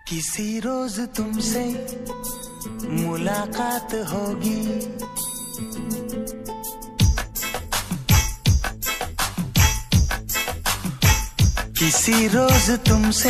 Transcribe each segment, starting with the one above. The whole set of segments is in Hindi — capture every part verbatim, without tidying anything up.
किसी रोज तुमसे मुलाकात होगी, किसी रोज तुमसे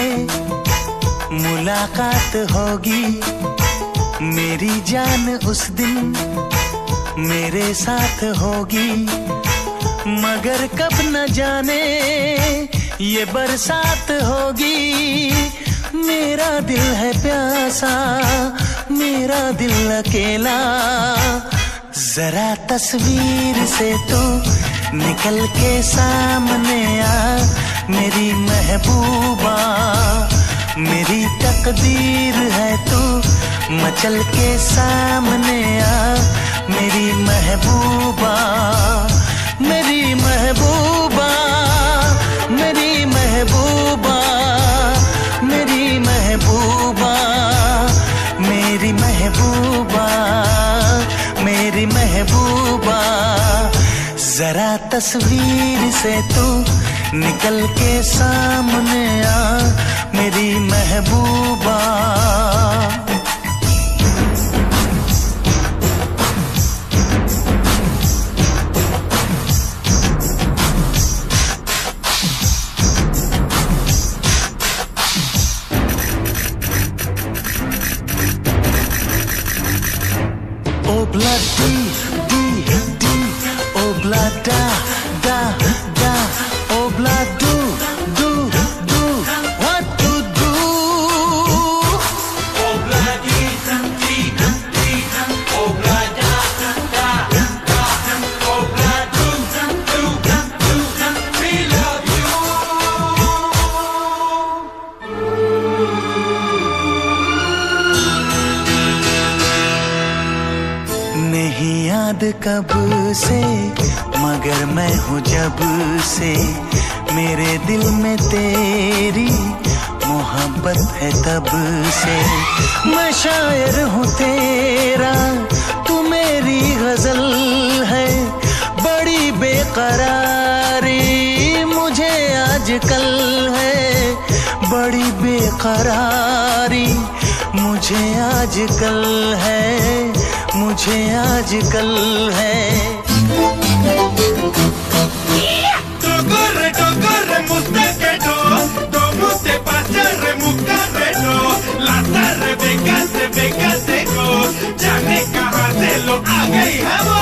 मुलाकात होगी। मेरी जान उस दिन मेरे साथ होगी, मगर कब न जाने ये बरसात होगी। मेरा दिल है प्यासा, मेरा दिल अकेला, जरा तस्वीर से तू निकल के सामने आ मेरी महबूबा। मेरी तकदीर है तू मचल के सामने आ मेरी महबूबा। मेरी महबूबा, मेरी महबूबा, मेरी महबूबा, मेरी महबूबा, मेरी महबूबा। जरा तस्वीर से तू निकल के सामने आ मेरी महबूबा। Obla di di di, obla da da da, obla do do do, what to do? Obla di di di, obla da da da, obla do do do, we love you. नहीं याद कब से मगर मैं हूँ जब से, मेरे दिल में तेरी मोहब्बत है तब से। मैं शायर हूँ तेरा, तू मेरी गजल है। बड़ी बेकरारी मुझे आजकल है, बड़ी बेकरारी मुझे आजकल है, मुझे आजकल है। Corre, corre, muste do, do muste pasare mukare do, la tarre vegase vegase go, जाने कहाँ से लो आ गई है वो।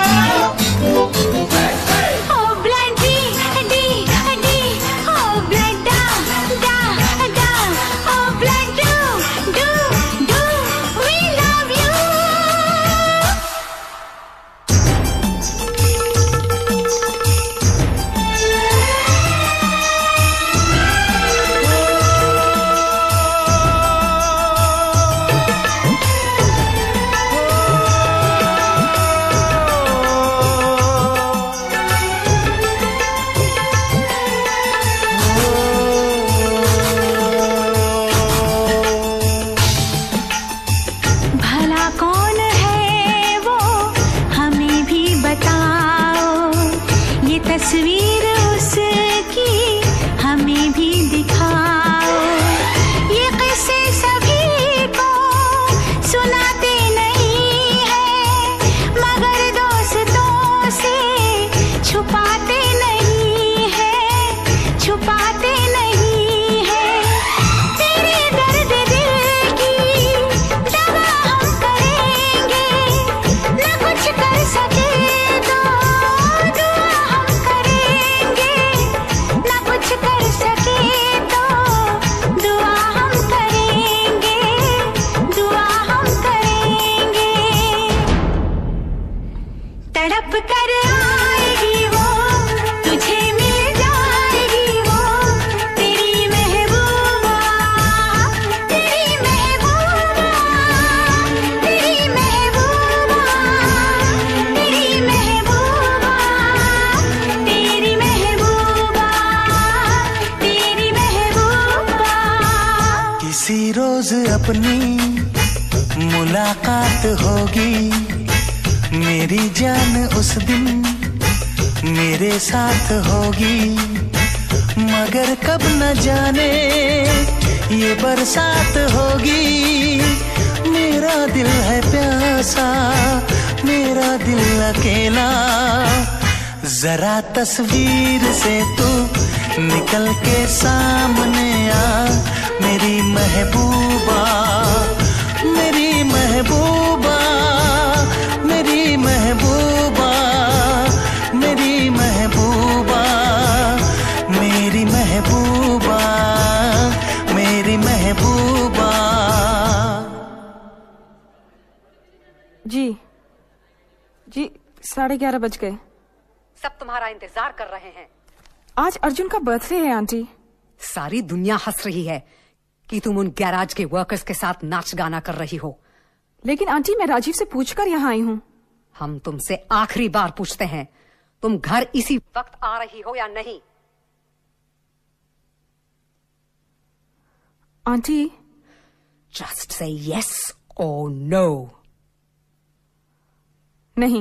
तस्वीर उसकी हमें भी दिखाओ, ये किस्से सभी को सुनाते नहीं है, मगर दोस्तों से छुपाते नहीं है, छुपाते नहीं है। तेरे दर्द दिल की दवा हम करेंगे, न कुछ कर सके तड़प कर आएगी वो, तुझे मिल जाएगी वो, तेरी महबूबा, तेरी महबूबा, तेरी महबूबा, तेरी महबूबा, तेरी महबूबा, तेरी महबूबा। किसी रोज अपनी मुलाकात होगी, मेरी जान उस दिन मेरे साथ होगी, मगर कब न जाने ये बरसात होगी। मेरा दिल है प्यासा, मेरा दिल अकेला। जरा तस्वीर से तू निकल के सामने आ, मेरी महबूबा, मेरी महबूबा, मेरी महबूबा, मेरी महबूबा, मेरी महबूबा, मेरी महबूबा। जी जी साढ़े ग्यारह बज गए। सब तुम्हारा इंतजार कर रहे हैं। आज अर्जुन का बर्थडे है आंटी। सारी दुनिया हंस रही है कि तुम उन गैराज के वर्कर्स के साथ नाच गाना कर रही हो। लेकिन आंटी मैं राजीव से पूछकर यहाँ आई हूँ। हम तुमसे आखिरी बार पूछते हैं, तुम घर इसी वक्त आ रही हो या नहीं? आंटी जस्ट से यस और नो। नहीं।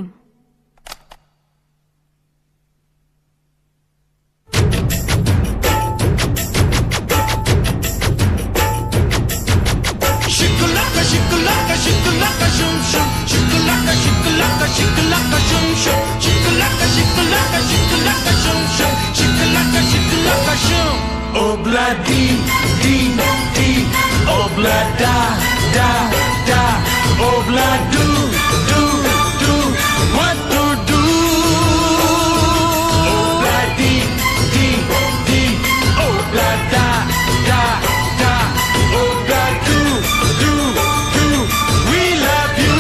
Shikalaka, shikalaka, shikalaka, shum shum. Shikalaka, shikalaka, shikalaka, shum shum. Shikalaka, shikalaka, shikalaka, shum shum. Shikalaka, shikalaka, shum. Obla dee dee dee. Obla da da da. Obla do do do. What to do? Obla dee dee dee. Obla da da da. Obla do do do. We love you.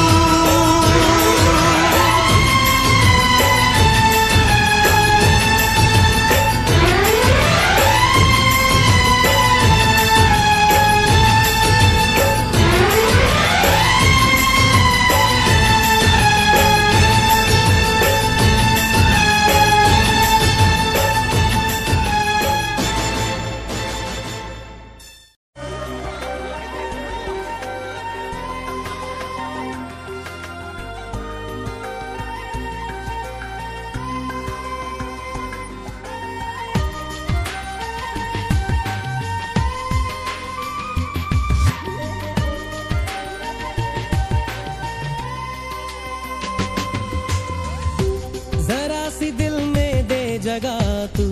जरा सी दिल में दे जगह तू,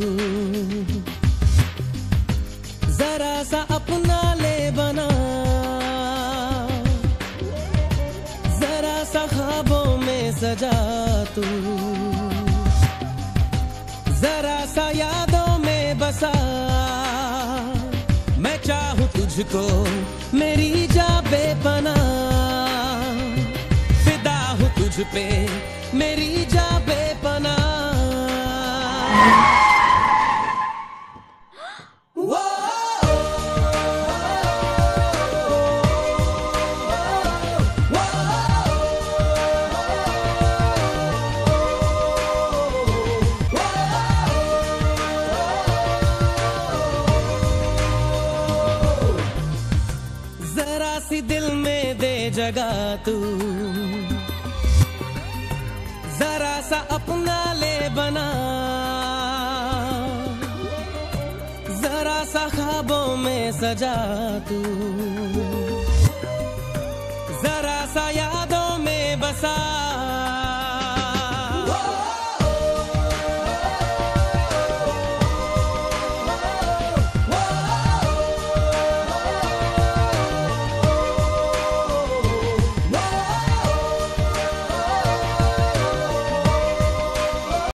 जरा सा अपना ले बना, जरा सा ख्वाबों में सजा तू, जरा सा यादों में बसा। मैं चाहूँ तुझको मेरी जा बेपनाह, फिदा हूँ तुझ पे मेरी जा बेपनाह। जरा सी दिल में दे जगह तू, जरा सा अपना ले बना, जरा सा ख्वाबों में सजा तू, जरा सा यादों में बसा।